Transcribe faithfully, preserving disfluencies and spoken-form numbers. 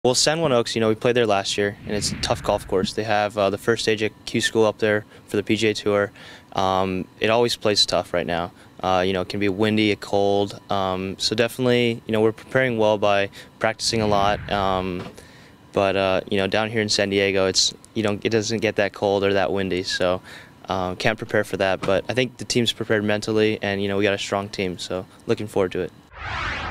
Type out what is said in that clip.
Well, San Juan Oaks, you know, we played there last year, and it's a tough golf course. They have uh, the first stage at Q School up there for the P G A Tour. Um, it always plays tough right now. Uh, you know, it can be windy, cold. Um, so definitely, you know, we're preparing well by practicing a lot. Um, but uh, you know, down here in San Diego, it's you don't it doesn't get that cold or that windy. So um, can't prepare for that. But I think the team's prepared mentally, and you know, we got a strong team. So looking forward to it.